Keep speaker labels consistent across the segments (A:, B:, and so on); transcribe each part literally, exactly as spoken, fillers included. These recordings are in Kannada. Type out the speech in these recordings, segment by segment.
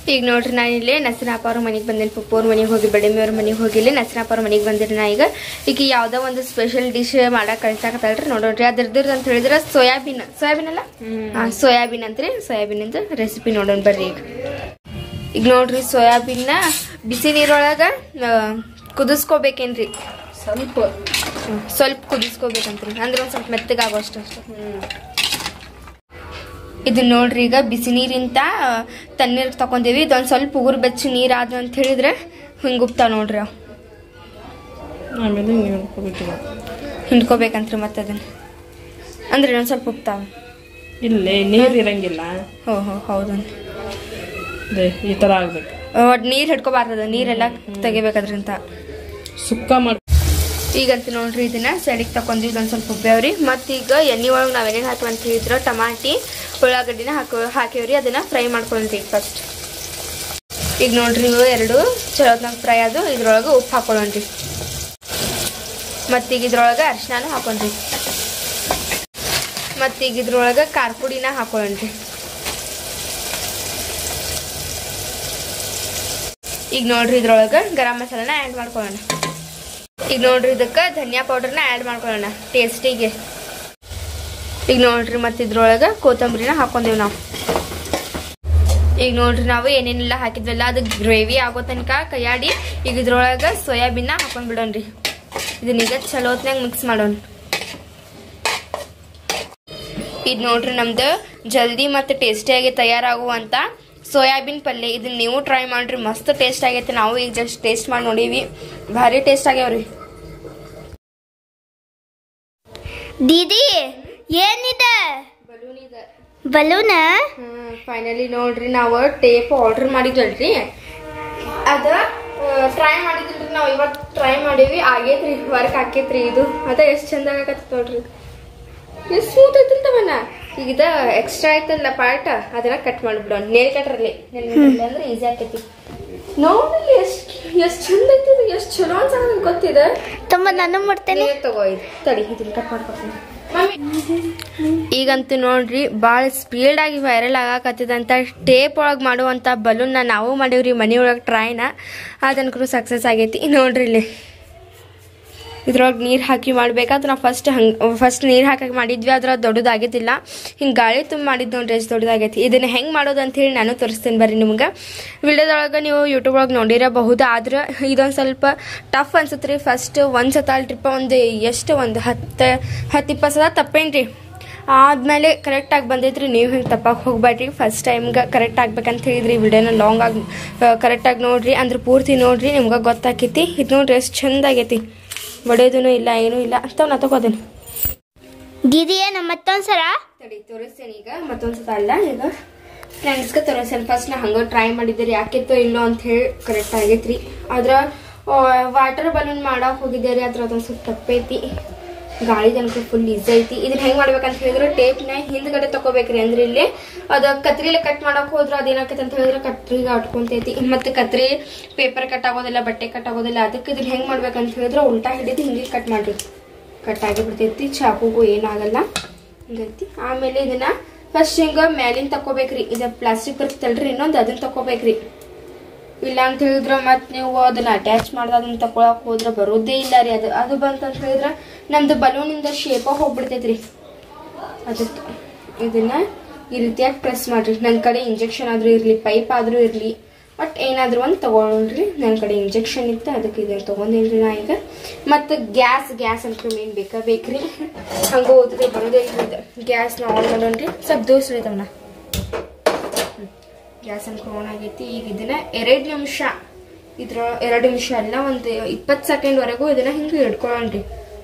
A: ಈಗ ನೋಡ್ರಿ ನಾನು ಇಲ್ಲೇ ನಸೀನಪ್ಪ ಅವ್ರ ಮನೆಗೆ ಬಂದೇನಿ. ಪಪ್ಪವ್ರ ಮನೆಗೆ ಹೋಗಿ ಬಡಮಿ ಅವ್ರ ಮನೆಗೆ ಹೋಗಿಲ್ಲ ನಸೀನಪ್ಪ ಅವ್ರ ಮನೆಗೆ ಬಂದಿರಿ. ನಾ ಈಗ ಈಗ ಯಾವುದೋ ಒಂದು ಸ್ಪೆಷಲ್ ಡಿಶ್ ಮಾಡಕ್ಕೆ ಕಳ್ಸಾಕತ್ತಲ್ರಿ ನೋಡೋಣ್ರಿ. ಅದ್ರದ್ದು ಅಂತ ಹೇಳಿದ್ರೆ ಸೋಯಾಬೀನ್ ಸೋಯಾಬೀನ್ ಅಲ್ಲ ಹಾಂ ಸೋಯಾಬೀನ್ ಅಂತ್ರಿ. ಸೋಯಾಬೀನ್ ಅಂತ ರೆಸಿಪಿ ನೋಡೋಣ ಬರ್ರಿ. ಈಗ ಈಗ ನೋಡ್ರಿ ಸೋಯಾಬೀನ್ನ ಬಿಸಿ ನೀರೊಳಗೆ ಕುದಿಸ್ಕೋಬೇಕೇನ್ರಿ.
B: ಸ್ವಲ್ಪ
A: ಸ್ವಲ್ಪ ಕುದಿಸ್ಕೋಬೇಕಂತ್ರಿ ಅಂದ್ರೆ ಒಂದು ಸ್ವಲ್ಪ ಮೆತ್ತಗಾಗೋ ಅಷ್ಟು ಅಷ್ಟು ಇದು ನೋಡ್ರಿ. ಈಗ ಬಿಸಿ ನೀರಿಂತ ತಣ್ಣೀರು ತಗೊಂಡೇವಿ. ಇದೊಂದು ಸ್ವಲ್ಪ ಉಗುರು ಬೆಚ್ಚ ನೀರು ಆದ್ವು ಅಂತ ಹೇಳಿದ್ರೆ ಹಿಂಗೆ ಉಪ್ತಾವ ನೋಡ್ರಿ. ಅವು
B: ಆಮೇಲೆ
A: ಹಿಂಡ್ಕೋಬೇಕಂತ್ರಿ ಮತ್ತೆ ಅದನ್ನ ಅಂದ್ರೆ ಇನ್ನೊಂದು ಸ್ವಲ್ಪ ಉಪ್ತಾವ.
B: ಇಲ್ಲೇ ನೀರು ಇರಂಗಿಲ್ಲ.
A: ಹೋ ಹೋ ಹೌದು
B: ಈ ಥರ ಆಗ್ಬೇಕು.
A: ಒಟ್ಟು ನೀರು ಹಿಡ್ಕೋಬಾರ್ದದ ನೀರೆಲ್ಲ ತೆಗಿಬೇಕಾದ್ರಂತ
B: ಸುಕ್ಕ ಮಾಡಿ.
A: ಈಗಂತ ನೋಡ್ರಿ ಇದನ್ನ ಸೈಡಿಗೆ ತಗೊಂಡ್ವಿ. ಇದೊಂದು ಸ್ವಲ್ಪ ಉಬ್ಬೇವ್ರಿ. ಮತ್ತು ಈಗ ಎಣ್ಣೆ ಒಳಗೆ ನಾವು ಏನೇನು ಹಾಕಿ ಅಂತ ಹೇಳಿದ್ರೆ ಟಮಾಟಿ ಉಳ್ಳಾಗಡ್ಡಿನ ಹಾಕೋ ಹಾಕೇವ್ರಿ. ಅದನ್ನ ಫ್ರೈ ಮಾಡ್ಕೊಳ್ರಿ ಫಸ್ಟ್. ಈಗ ನೋಡ್ರಿ ಇವು ಎರಡು ಚಲೋತ್ನಾಗ ಫ್ರೈ ಅದು. ಇದ್ರೊಳಗೆ ಉಪ್ಪು ಹಾಕೊಳ್ಳೋಣ್ರಿ. ಮತ್ತೀಗ ಇದ್ರೊಳಗೆ ಅರಿಶಿನ ಹಾಕೊಂಡ್ರಿ. ಮತ್ತೀಗ ಇದ್ರೊಳಗೆ ಖಾರ ಪುಡಿನ ಹಾಕೊಳ್ಳೋಣ್ರಿ. ಈಗ ನೋಡ್ರಿ ಇದ್ರೊಳಗೆ ಗರಂ ಮಸಾಲಾನ ಆ್ಯಡ್ ಮಾಡ್ಕೊಳ್ಳೋಣ. ಈಗ ನೋಡ್ರಿ ಇದಕ್ಕೆ ಧನಿಯಾ ಪೌಡರ್ನ ಆ್ಯಡ್ ಮಾಡ್ಕೊಳ್ಳೋಣ ಟೇಸ್ಟಿಗೆ. ಈಗ ನೋಡ್ರಿ ಮತ್ತು ಇದ್ರೊಳಗೆ ಕೊತ್ತಂಬರಿನ ಹಾಕೊಂಡೇವಿ ನಾವು. ಈಗ ನೋಡ್ರಿ ನಾವು ಏನೇನೆಲ್ಲ ಹಾಕಿದ್ವಲ್ಲ ಅದು ಗ್ರೇವಿ ಆಗೋ ತನಕ ಕೈಯಾಡಿ ಈಗ ಇದ್ರೊಳಗೆ ಸೋಯಾಬೀನ್ನ ಹಾಕೊಂಡ್ ಬಿಡೋಣ್ರಿ. ಇದನ್ನೀಗ ಚಲೋ ಹೊತ್ನಾಗ ಮಿಕ್ಸ್ ಮಾಡೋಣ. ಇದು ನೋಡ್ರಿ ನಮ್ದು ಜಲ್ದಿ ಮತ್ತು ಟೇಸ್ಟಿಯಾಗಿ ತಯಾರಾಗುವಂಥ ಸೋಯಾಬೀನ್ ಪಲ್ಯ. ಇದನ್ನ ನೀವು ಟ್ರೈ ಮಾಡ್ರಿ, ಮಸ್ತ್ ಟೇಸ್ಟ್ ಆಗೈತೆ. ನಾವು ಈಗ ಜಸ್ಟ್ ಟೇಸ್ಟ್ ಮಾಡಿ ನೋಡೀವಿ, ಭಾರಿ ಟೇಸ್ಟ್ ಆಗ್ಯಾವ್ರಿ.
C: ದೀದಿ ಏನಿದೆ?
A: ಬಲೂನ್ ಇದೆ.
C: ಬಲೂನ?
A: ಹ್ಮ್ ಫೈನಲಿ ನೋಡ್ರಿ ನಾವು ಟೇಪ್ ಆರ್ಡರ್ ಮಾಡಿದ್ವಲ್ರಿ ಅದ ಟ್ರೈ ಮಾಡಿದ್ರಿ. ನಾವು ಇವತ್ತು ಟ್ರೈ ಮಾಡೀವಿ. ಆಗೇತ್ರಿ, ವರ್ಕ್ ಆಕೇತ್ರಿ. ಇದು ಅದ ಎಷ್ಟು ಚಂದ ಆಗತ್ತ ನೋಡ್ರಿ. ಎಷ್ಟು ಸ್ಮೂತ್ ಐತಂತವನ್ನ. ಈಗ ಇದ ಎಕ್ಸ್ಟ್ರಾ ಐತಲ್ಲ ಪಾರ್ಟ್ ಅದನ್ನ ಕಟ್ ಮಾಡಿಬಿಡೋಣ. ನೇಲ್ ಕಟ್ರಲ್ಲಿ ಅಂದ್ರೆ ಈಸಿ ಆಕೈತಿ. ನೋಡ್ರಿ ಎಷ್ಟು ಎಷ್ಟು ಚಂದ ಐತಿ. ಎಷ್ಟು ಚಲೋ ಅನ್ಸಂಗ ಗೊತ್ತಿದೆ.
C: ತುಂಬ ನಾನು ಮಾಡ್ತೇನೆ.
A: ತಗೋ ಇದು ತಡಿ ಇದನ್ನ ಕಟ್ ಮಾಡ್ಕೊತೀನಿ. ಈಗಂತೂ ನೋಡ್ರಿ ಭಾಳ ಸ್ಪೀಡ್ ಆಗಿ ವೈರಲ್ ಆಗಾಕತ್ತಿದಂತ ಟೇಪ್ ಒಳಗೆ ಮಾಡುವಂಥ ಬಲೂನ್ನ ನಾವು ಮಾಡೀವ್ರಿ ಮನೆಯೊಳಗೆ ಟ್ರೈನ. ಅದನ್ಕೂ ಸಕ್ಸಸ್ ಆಗೈತಿ ನೋಡ್ರಿ. ಇಲ್ಲಿ ಇದ್ರೊಳಗೆ ನೀರು ಹಾಕಿ ಮಾಡ್ಬೇಕಾದ್ರೆ ನಾವು ಫಸ್ಟ್ ಹಂಗೆ ಫಸ್ಟ್ ನೀರು ಹಾಕಿ ಮಾಡಿದ್ವಿ. ಅದ್ರ ದೊಡ್ಡದಾಗೈತಿಲ್ಲ, ಹಿಂಗೆ ಗಾಳಿ ತುಂಬ ಮಾಡಿದ್ದು ನೋಡ್ರಿ ಎಷ್ಟು ದೊಡ್ಡದಾಗೈತಿ. ಇದನ್ನು ಹೆಂಗೆ ಮಾಡೋದು ಅಂತೇಳಿ ನಾನು ತೋರಿಸ್ತೀನಿ ಬರ್ರಿ ನಿಮ್ಗೆ. ವಿಡಿಯೋದೊಳಗೆ ನೀವು ಯೂಟ್ಯೂಬ್ ಒಳಗೆ ನೋಡಿರಬಹುದು. ಆದ್ರೆ ಇದೊಂದು ಸ್ವಲ್ಪ ಟಫ್ ಅನ್ಸುತ್ತೆ ರೀ. ಫಸ್ಟ್ ಒಂದು ಸತ ಟ್ರಿಪ್ಪ ಒಂದು ಎಷ್ಟು ಒಂದು ಹತ್ತು ಹತ್ತು ಇಪ್ಪತ್ತು ಸಲ ತಪ್ಪೇನ್ರಿ. ಆದಮೇಲೆ ಕರೆಕ್ಟಾಗಿ ಬಂದೈತ್ರಿ. ನೀವು ಹಿಂಗೆ ತಪ್ಪಕ್ಕೆ ಹೋಗ್ಬೇಡ್ರಿ. ಫಸ್ಟ್ ಟೈಮ್ಗೆ ಕರೆಕ್ಟ್ ಆಗ್ಬೇಕಂತ ಹೇಳಿದ್ರಿ. ವಿಡಿಯೋನ ಲಾಂಗ್ ಆಗಿ ಕರೆಕ್ಟಾಗಿ ನೋಡಿರಿ, ಅಂದ್ರೆ ಪೂರ್ತಿ ನೋಡಿರಿ, ನಿಮ್ಗೆ ಗೊತ್ತಾಕೈತಿ. ಇದು ನೋಡ್ರಿ ಎಷ್ಟು ಚಂದ ಆಗೈತಿ. ಬಡಿಯೋದೂ ಇಲ್ಲ ಏನೂ ಇಲ್ಲ ಅಂತ ನಾ ತಗೋದೇನೆ.
C: ದೀದಿ ಏನು ಮತ್ತೊಂದ್ಸಲ
A: ತಡಿ ತೋರಿಸ್ತೇನೆ. ಈಗ ಮತ್ತೊಂದ್ಸತ ಅಲ್ಲ, ಈಗ ಫ್ರೆಂಡ್ಸ್ಗೆ ತೋರಿಸ್ತೇನೆ. ಫಸ್ಟ್ ನಾ ಹಂಗೆ ಟ್ರೈ ಮಾಡಿದ್ದೀರಿ ಯಾಕಿತ್ತೋ ಇಲ್ಲೋ ಅಂತ ಹೇಳಿ ಕರೆಕ್ಟ್ ಆಗೈತ್ರಿ. ಅದ್ರ ವಾಟರ್ ಬಲೂನ್ ಮಾಡಕ್ಕೆ ಹೋಗಿದ್ದೀರಿ. ಅದ್ರ ಅದೊಂದು ಸ್ವಲ್ಪ ತಪ್ಪೈತಿ. ಗಾಳಿ ತನಕ ಫುಲ್ ಈಸಿ ಐತಿ. ಇದನ್ನ ಹೆಂಗೆ ಮಾಡ್ಬೇಕಂತ ಹೇಳಿದ್ರೆ ಟೇಪ್ನ ಹಿಂದ್ಗಡೆ ತಗೋಬೇಕ್ರಿ. ಅಂದ್ರೆ ಇಲ್ಲಿ ಅದು ಕತ್ರಿಲಿ ಕಟ್ ಮಾಡಕ್ ಹೋದ್ರೆ ಅದೇನಾಕೈತೆ ಅಂತ ಹೇಳಿದ್ರೆ ಕತ್ರಿಗೆ ಅಟ್ಕೊಂತೈತಿ. ಮತ್ತೆ ಕತ್ರಿ ಪೇಪರ್ ಕಟ್ ಆಗೋದಿಲ್ಲ, ಬಟ್ಟೆ ಕಟ್ ಆಗೋದಿಲ್ಲ. ಅದಕ್ಕೆ ಇದನ್ನ ಹೆಂಗೆ ಮಾಡ್ಬೇಕಂತ ಹೇಳಿದ್ರೆ ಉಲ್ಟಾ ಹಿಡಿದು ಹಿಂಗೆ ಕಟ್ ಮಾಡ್ರಿ. ಕಟ್ ಆಗಿ ಬಿಡ್ತೈತಿ. ಚಾಕುಗೂ ಏನಾಗಲ್ಲ ಹಿಂಗೈತಿ. ಆಮೇಲೆ ಇದನ್ನ ಫಸ್ಟ್ ಹಿಂಗೆ ಮೇಲಿನ ತಕೋಬೇಕ್ರಿ. ಇದು ಪ್ಲಾಸ್ಟಿಕ್ ಬರ್ತಲ್ರಿ ಇನ್ನೊಂದು, ಅದನ್ನ ತಕೋಬೇಕ್ರಿ. ಇಲ್ಲ ಅಂತ ಹೇಳಿದ್ರೆ ಮತ್ತೆ ನೀವು ಅದನ್ನ ಅಟ್ಯಾಚ್ ಮಾಡ್ದ ಅದನ್ನ ತಕೊಳಕ್ ಹೋದ್ರೆ ಬರೋದೇ ಇಲ್ಲ ರೀ. ಅದು ಅದು ಬಂತಂತ ಹೇಳಿದ್ರೆ ನಮ್ದು ಬಲೂನಿಂದ ಶೇಪ ಹೋಗ್ಬಿಡ್ತೈತ್ರಿ. ಅದಕ್ಕೆ ಇದನ್ನ ಈ ರೀತಿಯಾಗಿ ಪ್ರೆಸ್ ಮಾಡ್ರಿ. ನನ್ನ ಕಡೆ ಇಂಜೆಕ್ಷನ್ ಆದ್ರೂ ಇರ್ಲಿ, ಪೈಪ್ ಆದ್ರೂ ಇರ್ಲಿ, ಬಟ್ ಏನಾದ್ರೂ ಒಂದು ತಗೊಳ್ರಿ. ನನ್ನ ಕಡೆ ಇಂಜೆಕ್ಷನ್ ಇತ್ತು, ಅದಕ್ಕೆ ಇದನ್ನ ತಗೊಂಡೇನ್ರಿ ನಾ ಈಗ. ಮತ್ತು ಗ್ಯಾಸ್ ಗ್ಯಾಸ್ ಅಂತ ಮೇನ್ ಬೇಕಾ ಬೇಕ್ರಿ. ಹಂಗೆ ಹೋದ್ರೆ ಬರೋದೇ ಇಲ್ಲ. ಗ್ಯಾಸ್ನ ಆನ್ ಮಾಡೋಣ್ರಿ. ಸ್ವಲ್ಪ ದೋಸೆ ಇದಾವಣ್ಣ. ಗ್ಯಾಸ್ ಅನ್ಕೊ ಆನ್ ಆಗೈತಿ. ಈಗ ಇದನ್ನ ಎರಡು ನಿಮಿಷ ಇದ್ರ ಎರಡು ನಿಮಿಷ ಅಲ್ಲ ಒಂದು ಇಪ್ಪತ್ತು ಸೆಕೆಂಡ್ ವರೆಗೂ ಇದನ್ನ ಹಿಂಗೆ ಹಿಡ್ಕೊಳ್ಳೋಣ್ರಿ.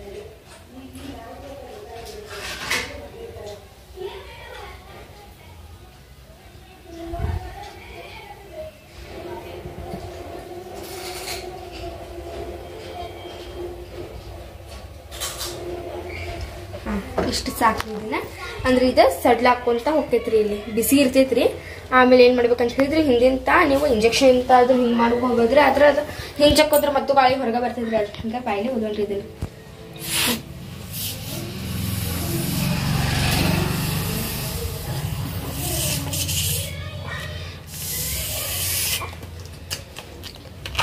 A: ಹಾ ಇಷ್ಟು ಸಾಕು. ಇದನ್ನ ಅಂದ್ರೆ ಇದು ಸಡ್ಲಾಕೊಂತ ಹೋಗ್ತೈತ್ರಿ. ಇಲ್ಲಿ ಬಿಸಿ ಇರ್ತೈತ್ರಿ. ಆಮೇಲೆ ಏನ್ ಮಾಡ್ಬೇಕಂತ ಹೇಳಿದ್ರೆ ಹಿಂದಿಂತ ನೀವು ಇಂಜೆಕ್ಷನ್ ಇಂತ ಅದು ಹಿಂಗ್ ಮಾಡ್ಕೊ ಹೋಗೋದ್ರಿ. ಅದ್ರ ಅದು ಹಿಂಗ್ ಚಕ್ಕೋದ್ರ ಮತ್ತು ಗಾಳಿ ಹೊರಗೆ ಬರ್ತೈತ್ರಿ. ಅದ್ ಹಿಂಗ ಬಾಯಿಲೆ ಓದೋಣ್ರಿ ಇದನ್ನ.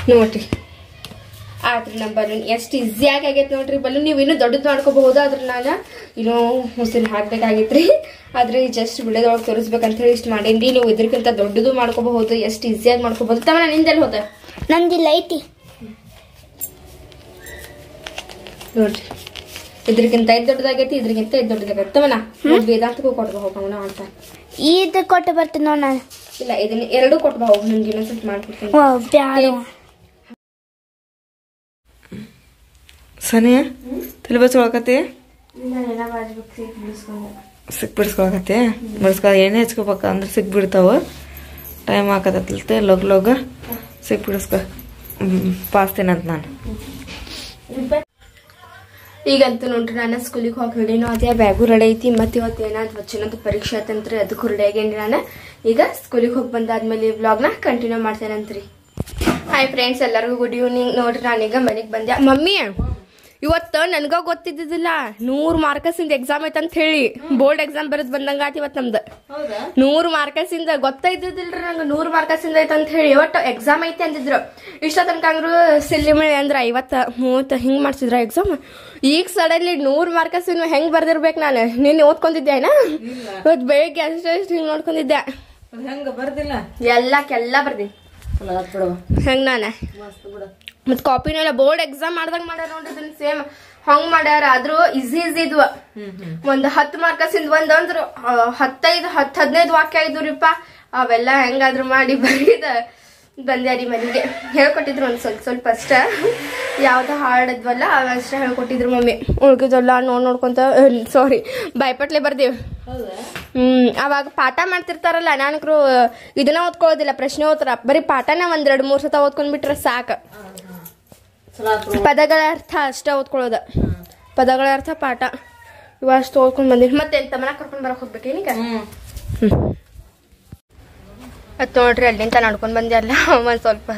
A: ನೋಡ್ರಿ ಆದ್ರಿ ನಮ್ಮ ಬಲೂನ್ ಎಷ್ಟು ಈಸಿಯಾಗಿ ಆಗೈತೆ ನೋಡ್ರಿ ಬಲೂನ್ ನೀವು ಇನ್ನೂ ದೊಡ್ಡದು ಮಾಡ್ಕೋಬಹುದು ಅದ್ರ ನಾನು ಇನ್ನೂ ಹುಸಿನ ಹಾಕ್ಬೇಕಾಗಿತ್ರಿ ಆದ್ರೆ ಜಸ್ಟ್ ಬಿಡೋದೊಳಗೆ ತೋರಿಸ್ಬೇಕಂತ ಹೇಳಿ ಇಷ್ಟು ಮಾಡೀನಿ ನೀವು ಇದ್ರಕ್ಕಿಂತ ದೊಡ್ಡದು ಮಾಡ್ಕೋಬಹುದು ಎಷ್ಟು ಈಸಿಯಾಗಿ ಮಾಡ್ಕೋಬಹುದು ತಮ್ಮ ನಿಂದೆಲ್ಲ ಹೋದ
C: ನಂದಿಲ್ಲ ಐತಿ
A: ನೋಡ್ರಿ ಇದ್ರಕ್ಕಿಂತ ಇದು ದೊಡ್ಡದಾಗೈತಿ ಇದ್ರಕ್ಕಿಂತ ಇದು ದೊಡ್ಡದಾಗೈತಿ ತಮ್ಮನ ವೇದಾಂತಕ್ಕೂ ಕೊಟ್ಬೋ ಹೋಗೋಣ ಅಂತ
C: ಇದು ಕೊಟ್ಟು ಬರ್ತೀನಿ ನೋಡ್ ನಾನು
A: ಇಲ್ಲ ಇದನ್ನ ಎರಡು ಕೊಟ್ಬೋ ಹೋಗಿ ನಿಮ್ಗೆ ಇನ್ನೊಂದ್ಸತಿ ಮಾಡ್ಕೊಡ್ತೀನಿ
C: ಬ್ಯಾಡ
D: ಸನಿಯ ತಲೆ ಬಸ್ಕೊಳಕತ್ತಿ ಸಿಕ್ ಬಿಡಿಸ್ಕೊಳಕತ್ತಿ ಬಿಡಿಸ್ಕೊ ಎಣ್ಣೆ ಹಚ್ಕೋಬೇಕ ಅಂದ್ರೆ ಸಿಕ್ ಬಿಡ್ತಾವ ಟೈಮ್ ಹಾಕತ್ತಲ್ತೆ ಲೋಗ ಲೋಗ ಸಿಕ್ ಬಿಡಿಸ್ಕೊ ಪಾಸ್ತೀನಂತ ನಾನು
A: ಈಗಂತೂ ನೋಡ್ರಿ ನಾನು ಸ್ಕೂಲಿಗೆ ಹೋಗಿ ಹೇಳಿನೋ ಅದೇ ಬ್ಯಾಗು ರೆಡಿ ಐತಿ ಮತ್ತೆ ಇವತ್ತು ಏನಾದ್ರು ವಚನದ ಪರೀಕ್ಷೆ ಆತಂತ್ರಿ ಅದಕ್ಕೂ ರೆಡಿ ಆಗೇನ್ರಿ ನಾನು ಈಗ ಸ್ಕೂಲಿಗೆ ಹೋಗಿ ಬಂದಾದ್ಮೇಲೆ ವ್ಲಾಗ್ನ ಕಂಟಿನ್ಯೂ ಮಾಡ್ತೇನಂತ್ರಿ ಹಾಯ್ ಫ್ರೆಂಡ್ಸ್ ಎಲ್ಲರಿಗೂ ಗುಡ್ ಈವ್ನಿಂಗ್ ನೋಡ್ರಿ ನಾನೀಗ ಮನೆಗೆ ಬಂದೆ ಮಮ್ಮಿ ಇವತ್ತು ನನಗ ಗೊತ್ತಿದ್ದಿಲ್ಲ ನೂರ್ ಮಾರ್ಕಸಿಂದ ಎಕ್ಸಾಮ್ ಐತಂತ ಹೇಳಿ ಬೋರ್ಡ್ ಎಕ್ಸಾಮ್ ಬರೆದ್ ಬಂದಂಗ ಆತಿ ಇವತ್ತು ನಮ್ದು ನೂರ್ ಮಾರ್ಕಸಿಂದ ಗೊತ್ತಾಯ್ತಿದ್ದಿಲ್ರಿ ನಂಗೆ ನೂರ್ ಮಾರ್ಕಸಿಂದ ಐತಂತ ಹೇಳಿ ಒಟ್ಟು ಎಕ್ಸಾಮ್ ಐತಿ ಅಂದಿದ್ರು ಇಷ್ಟ ತನಕ ಅಂದ್ರು ಸಿಲ್ಲಿಮಿಳಿ ಅಂದ್ರ ಐವತ್ತ ಮೂವತ್ತ ಹಿಂಗ್ ಮಾಡ್ಸಿದ್ರ ಎಕ್ಸಾಮ್ ಈಗ ಸಡನ್ಲಿ ನೂರ್ ಮಾರ್ಕಸಿನ ಹೆಂಗ್ ಬರ್ದಿರ್ಬೇಕು ನಾನು ನಿನ್ನೆ ಓದ್ಕೊಂಡಿದ್ದೆ ಏನ ಇವತ್ತು ಬೆಳಿಗ್ಗೆ ಅಷ್ಟೇ ಅಷ್ಟು ಹಿಂಗ್ ನೋಡ್ಕೊಂಡಿದ್ದೆ
D: ಹೆಂಗ ಬರ್ದಿಲ್ಲ
A: ಎಲ್ಲಕ್ಕೆಲ್ಲ ಬರ್ದಿ ಹೆಂಗ್ ನಾನ ಮತ್ ಕಾಪಿನೆಲ್ಲ ಬೋರ್ಡ್ ಎಕ್ಸಾಮ್ ಮಾಡ್ದಂಗ ಮಾಡ್ಯಾರ ನೋಡ್ರಿ ಸೇಮ್ ಹಂಗ್ ಮಾಡ್ಯಾರ ಆದ್ರೂ ಈಸಿ ಈಸಿ ಇದ್ವ ಒಂದ್ ಹತ್ ಮಾರ್ಕಸಿಂದ ಒಂದ್ ಅಂದ್ರು ಹತ್ತೈದು ಹತ್ ಹದಿನೈದು ವಾಕ್ಯ ಇದ್ರಿಪ್ಪ ಅವೆಲ್ಲ ಹೆಂಗಾದ್ರು ಮಾಡಿ ಬರೀದ ಬಂದ್ಯಾರಿ ಮನೆಗೆ ಹೇಳ್ಕೊಟ್ಟಿದ್ರು ಒಂದ್ ಸ್ವಲ್ಪ ಸ್ವಲ್ಪ ಅಷ್ಟ ಯಾವ್ದ ಹಾಡದ್ವಲ್ಲ ಅವಷ್ಟ ಹೇಳ್ಕೊಟ್ಟಿದ್ರು ಮಮ್ಮಿ ಉಳ್ಕಿದಲ್ಲ ನೋಡ್ ನೋಡ್ಕೊಂತ ಸಾರಿ ಬಾಯ್ಪಟ್ಲೆ ಬರ್ದೇವ್ ಹ್ಮ್ ಅವಾಗ ಪಾಠ ಮಾಡ್ತಿರ್ತಾರಲ್ಲ ನಾನಕ್ರು ಇದನ್ನ ಓದ್ಕೊಳ್ಳೋದಿಲ್ಲ ಪ್ರಶ್ನೆ ಓದ್ತಾರ ಬರೀ ಪಾಠನ ಒಂದ್ ಎರಡ್ ಮೂರ್ ಸತ ಓದ್ಕೊಂಡ್ಬಿಟ್ರೆ ಸಾಕ ಪದಗಳ ಅರ್ಥ ಅಷ್ಟ ಓದ್ಕೊಳ್ಳೋದ ಪದಗಳ ಅರ್ಥ ಪಾಠ ಇವ ಅಷ್ಟು ಓದ್ಕೊಂಡ್ ಬಂದಿನಿ ಮತ್ತೆ ಎಂತ ಮನ ಕರ್ಕೊಂಡ್ ಬರಕ್ ಹೋಗ್ಬೇಕೇನೀಗ ಹ್ಮ್ ಅದ್ ನೋಡ್ರಿ ಅಲ್ಲಿಂದ ನಡ್ಕೊಂಡ್ ಬಂದೆ ಅಲ್ಲ ಒಂದ್ ಸ್ವಲ್ಪ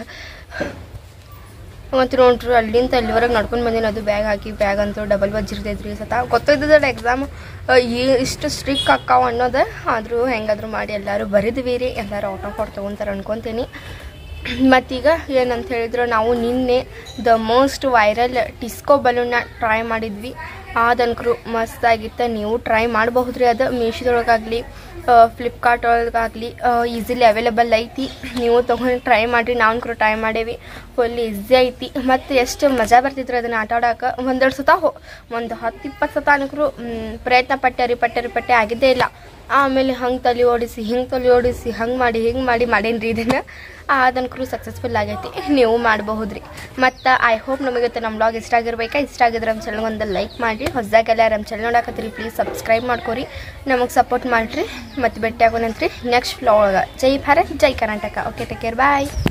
A: ಮತ್ತೆ ನೋಡ್ರಿ ಅಲ್ಲಿಂದ ಅಲ್ಲಿವರೆಗೆ ನಡ್ಕೊಂಡ್ ಬಂದಿನಿ ಅದು ಬ್ಯಾಗ್ ಹಾಕಿ ಬ್ಯಾಗ್ ಅಂತೂ ಡಬಲ್ ಬಜ್ಜಿರ್ತೈತ್ರಿ ಸತ ಗೊತ್ತಿದ್ದದ ಎಕ್ಸಾಮ್ ಇಷ್ಟು ಸ್ಟ್ರಿಕ್ ಅಕ್ಕಾವ ಅನ್ನೋದ ಆದ್ರೂ ಹೆಂಗಾದ್ರು ಮಾಡಿ ಎಲ್ಲಾರು ಬರಿದ್ವಿ ರೀ ಎಲ್ಲಾರು ಔಟ್ ಆಫ್ ಔಟ್ ತಗೊಂತಾರ ಅನ್ಕೊಂತೀನಿ ಮತ್ತೀಗ ಏನಂತ ಹೇಳಿದ್ರು ನಾವು ನಿನ್ನೆ ದ ಮೋಸ್ಟ್ ವೈರಲ್ ಡಿಸ್ಕೋ ಬಲೂನ್ನ ಟ್ರೈ ಮಾಡಿದ್ವಿ ಅದಂಕ್ರು ಮಸ್ತ್ ಆಗಿತ್ತು ನೀವು ಟ್ರೈ ಮಾಡಬಹುದ್ರಿ ಅದು ಮೀಶೋದೊಳಗಾಗಲಿ ಫ್ಲಿಪ್ಕಾರ್ಟ್ ಒಳಗಾಗಲಿ ಈಸಿಲಿ ಅವೈಲೇಬಲ್ ಐತಿ ನೀವು ತೊಗೊಂಡು ಟ್ರೈ ಮಾಡಿರಿ ನಾವಂಕ್ರು ಟ್ರೈ ಮಾಡೇವಿ ಫುಲ್ ಈಸಿ ಐತಿ ಮತ್ತು ಎಷ್ಟು ಮಜಾ ಬರ್ತಿದ್ರು ಅದನ್ನು ಆಟ ಆಡೋಕೆ ಒಂದೆರಡು ಸತ ಹೋ ಒಂದು ಹತ್ತು ಇಪ್ಪತ್ತು ಸತ ಅನ್ಕರು ಪ್ರಯತ್ನ ಪಟ್ಟರಿ ಪಟ್ಟರಿ ಪಟ್ಟೆ ಆಗಿದ್ದೇ ಇಲ್ಲ ಆಮೇಲೆ ಹಂಗೆ ತಲೆ ಓಡಿಸಿ ಹಿಂಗೆ ತಲೆ ಓಡಿಸಿ ಹಂಗೆ ಮಾಡಿ ಹಿಂಗೆ ಮಾಡಿ ಮಾಡೇನ್ರಿ ಇದನ್ನು ಅದನ್ಕರು ಸಕ್ಸಸ್ಫುಲ್ ಆಗೈತಿ ನೀವು ಮಾಡಬಹುದ್ರಿ ಮತ್ತು ಐ ಹೋಪ್ ನಮಗೆ ನಮ್ಮ ಬ್ಲಾಗ್ ಇಷ್ಟ ಆಗಿರ್ಬೇಕಾ ಇಷ್ಟ ಆಗಿದ್ರೆ ನಮ್ಮ ಚಾನಲ್ ಒಂದು ಲೈಕ್ ಮಾಡಿರಿ ಹೊಸದಾಗೆಲ್ಲ ನಮ್ಮ ಚಾನಲ್ ನೋಡಕತ್ತೀರಿ ಪ್ಲೀಸ್ ಸಬ್ಸ್ಕ್ರೈಬ್ ಮಾಡ್ಕೊರಿ ನಮಗೆ ಸಪೋರ್ಟ್ ಮಾಡಿರಿ ಮತ್ತು ಭೇಟಿ ಆಗೋಣಂತ್ರಿ ನೆಕ್ಸ್ಟ್ ಬ್ಲಾಗ್ ಜೈ ಭಾರತ್ ಜೈ ಕರ್ನಾಟಕ ಓಕೆ ಟೇಕ್ ಕೇರ್ ಬಾಯ್